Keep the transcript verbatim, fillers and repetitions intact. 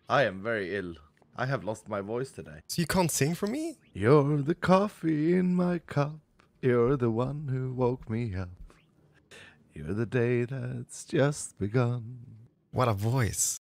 I am very ill. I have lost my voice today. So you can't sing for me? You're the coffee in my cup. You're the one who woke me up. You're the day that's just begun. What a voice.